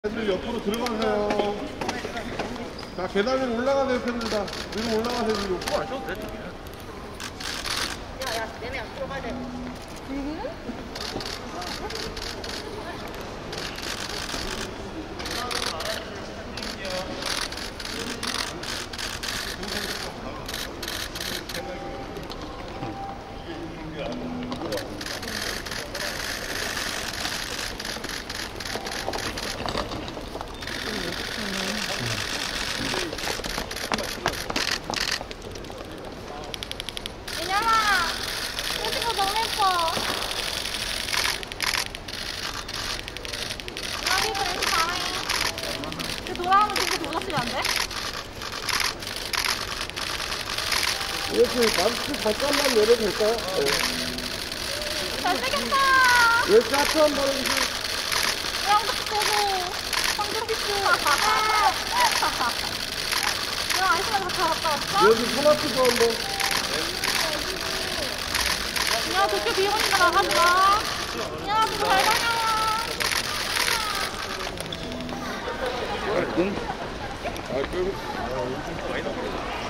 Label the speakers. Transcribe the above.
Speaker 1: 팬들 옆으로 들어가세요. 자, 계단 위로 올라가세요, 팬들 다. 위로 올라가세요, 위로.
Speaker 2: 안 써도 돼, 저기는.
Speaker 3: 야, 얘네 안 들어가야 돼.
Speaker 1: 이렇게 마스크 잠깐만 내려도 될까요? 네.
Speaker 3: 잘생겼다.
Speaker 1: 이렇게 하트 한 번 해주세요.
Speaker 3: 양덕 보고 황금빛. 야, 안심하고 다 갔다 왔어?
Speaker 1: 여기 손아트도 한 번.
Speaker 3: 야, 도쿄 비용이니까 나간다. 야, 그거 잘 다녀와.
Speaker 1: 아, 그.